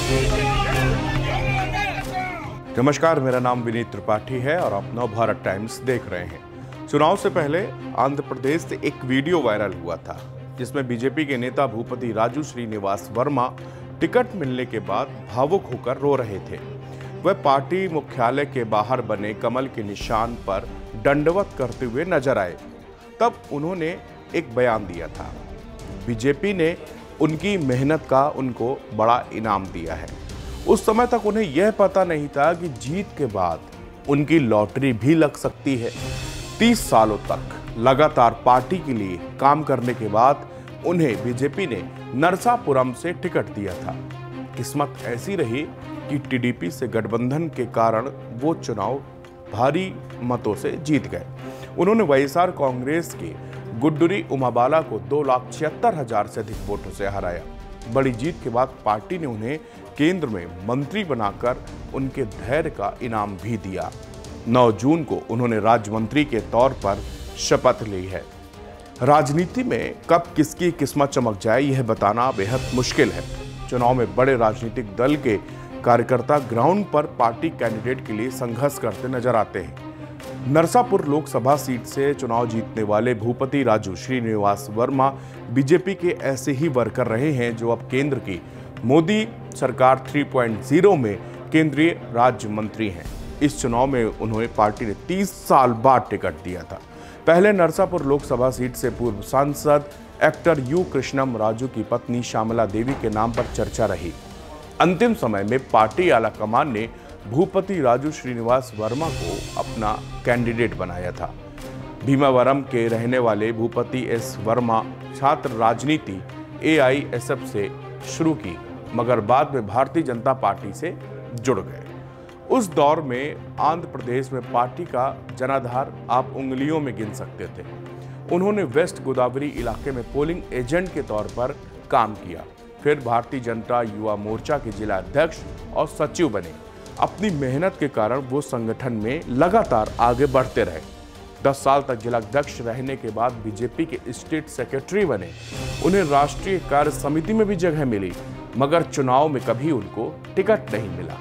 नमस्कार, मेरा नाम विनीत त्रिपाठी है और आप नवभारत टाइम्स देख रहे हैं। चुनाव से पहले आंध्र प्रदेश से एक वीडियो वायरल हुआ था जिसमें बीजेपी के नेता भूपति राजू श्रीनिवास वर्मा टिकट मिलने के बाद भावुक होकर रो रहे थे। वह पार्टी मुख्यालय के बाहर बने कमल के निशान पर दंडवत करते हुए नजर आए। तब उन्होंने एक बयान दिया था। बीजेपी ने उनकी मेहनत का उनको बड़ा इनाम दिया है। उस समय तक उन्हें यह पता नहीं था कि जीत के बाद उनकी लॉटरी भी लग सकती है। 30 सालों तक लगातार पार्टी के लिए काम करने के बाद उन्हें बीजेपी ने नरसापुरम से टिकट दिया था। किस्मत ऐसी रही कि टीडीपी से गठबंधन के कारण वो चुनाव भारी मतों से जीत गए। उन्होंने वाईएसआर कांग्रेस के गुड्डूरी उमाबाला को 2,76,000 से अधिक वोटों से हराया। बड़ी जीत के बाद पार्टी ने उन्हें केंद्र में मंत्री बनाकर उनके धैर्य का इनाम भी दिया। 9 जून को उन्होंने राज्य मंत्री के तौर पर शपथ ली है। राजनीति में कब किसकी किस्मत चमक जाए यह बताना बेहद मुश्किल है। चुनाव में बड़े राजनीतिक दल के कार्यकर्ता ग्राउंड पर पार्टी कैंडिडेट के लिए संघर्ष करते नजर आते हैं। नरसापुर लोकसभा सीट से चुनाव जीतने वाले भूपति राजू श्रीनिवास वर्मा बीजेपी के ऐसे ही वर्कर रहे हैं जो अब केंद्र की मोदी सरकार 3.0 में केंद्रीय राज्य मंत्री हैं। इस चुनाव में उन्हें पार्टी ने 30 साल बाद टिकट दिया था। पहले नरसापुर लोकसभा सीट से पूर्व सांसद एक्टर यू कृष्णम राजू की पत्नी श्यामला देवी के नाम पर चर्चा रही। अंतिम समय में पार्टी आला कमान ने भूपति राजू श्रीनिवास वर्मा को अपना कैंडिडेट बनाया था। भीमावरम के रहने वाले भूपति एस वर्मा छात्र राजनीति AISF से शुरू की, मगर बाद में भारतीय जनता पार्टी से जुड़ गए। उस दौर में आंध्र प्रदेश में पार्टी का जनाधार आप उंगलियों में गिन सकते थे। उन्होंने वेस्ट गोदावरी इलाके में पोलिंग एजेंट के तौर पर काम किया। फिर भारतीय जनता युवा मोर्चा के जिला अध्यक्ष और सचिव बने। अपनी मेहनत के कारण वो संगठन में लगातार आगे बढ़ते रहे। 10 साल तक जिला अध्यक्ष रहने के बाद बीजेपी के स्टेट सेक्रेटरी बने। उन्हें राष्ट्रीय कार्य समिति में भी जगह मिली, मगर चुनाव में कभी उनको टिकट नहीं मिला।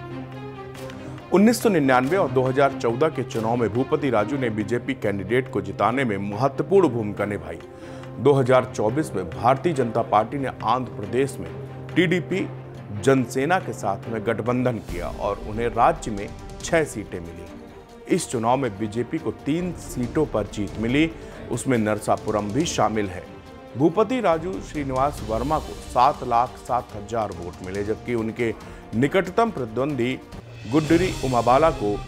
1999 और 2014 के चुनाव में भूपति राजू ने बीजेपी कैंडिडेट को जिताने में महत्वपूर्ण भूमिका निभाई। 2024 में भारतीय जनता पार्टी ने आंध्र प्रदेश में टीडीपी जनसेना के साथ में गठबंधन किया और उन्हें राज्य में 6 सीटें मिली। इस चुनाव में बीजेपी को 3 सीटों पर जीत मिली, उसमें नरसापुरम भी शामिल है। भूपति राजू श्रीनिवास वर्मा को 7,07,000 वोट मिले, जबकि उनके निकटतम प्रतिद्वंदी गुड्डूरी उमाबाला को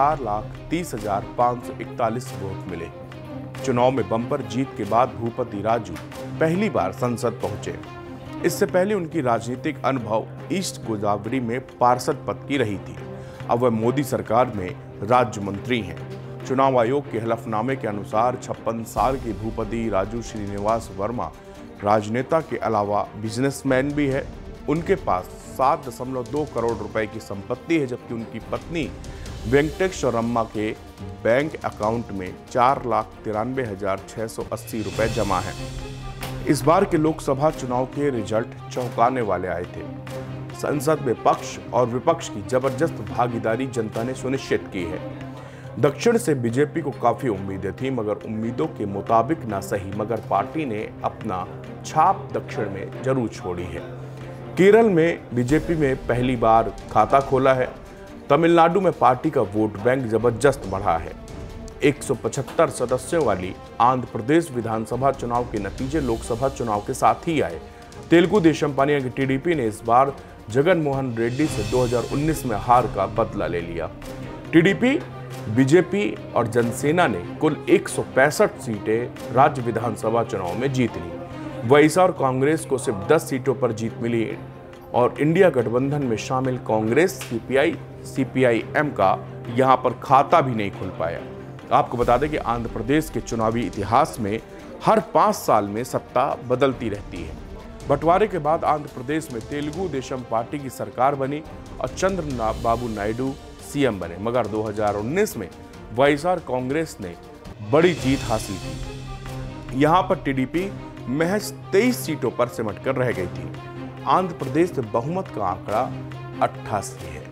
4,30,541 वोट मिले। चुनाव में बम्पर जीत के बाद भूपति राजू पहली बार संसद पहुंचे। इससे पहले उनकी राजनीतिक अनुभव ईस्ट गोदावरी में पार्षद पद की रही थी। अब वह मोदी सरकार में राज्य मंत्री हैं। चुनाव आयोग के हलफनामे के अनुसार 56 साल के भूपति राजू श्रीनिवास वर्मा राजनेता के अलावा बिजनेसमैन भी है। उनके पास 7.2 करोड़ रुपए की संपत्ति है, जबकि उनकी पत्नी वेंकटेश्वरम्मा के बैंक अकाउंट में 4,93,680 रुपए जमा है। इस बार के लोकसभा चुनाव के रिजल्ट चौंकाने वाले आए थे। संसद में पक्ष और विपक्ष की जबरदस्त भागीदारी जनता ने सुनिश्चित की है। दक्षिण से बीजेपी को काफी उम्मीदें थी, मगर उम्मीदों के मुताबिक ना सही, मगर पार्टी ने अपना छाप दक्षिण में जरूर छोड़ी है। केरल में बीजेपी में पहली बार खाता खोला है। तमिलनाडु में पार्टी का वोट बैंक जबरदस्त बढ़ा है। 175 सदस्यों वाली आंध्र प्रदेश विधानसभा चुनाव के नतीजे लोकसभा चुनाव के साथ ही आए। तेलुगु देशम पार्टी की टीडीपी ने इस बार जगन मोहन रेड्डी से 2019 में हार का बदला ले लिया। टीडीपी, बीजेपी और जनसेना ने कुल 165 सीटें राज्य विधानसभा चुनाव में जीत ली। वाईएसआर कांग्रेस को सिर्फ 10 सीटों पर जीत मिली और इंडिया गठबंधन में शामिल कांग्रेस, CPI-M का यहां पर खाता भी नहीं खुल पाया। आपको बता दें कि आंध्र प्रदेश के चुनावी इतिहास में हर 5 साल में सत्ता बदलती रहती है। बंटवारे के बाद आंध्र प्रदेश में तेलुगु देशम पार्टी की सरकार बनी और चंद्रबाबू नायडू CM बने, मगर 2019 में वाईएसआर कांग्रेस ने बड़ी जीत हासिल की। यहां पर टीडीपी महज 23 सीटों पर सिमट कर रह गई थी। आंध्र प्रदेश में बहुमत का आंकड़ा 88 है।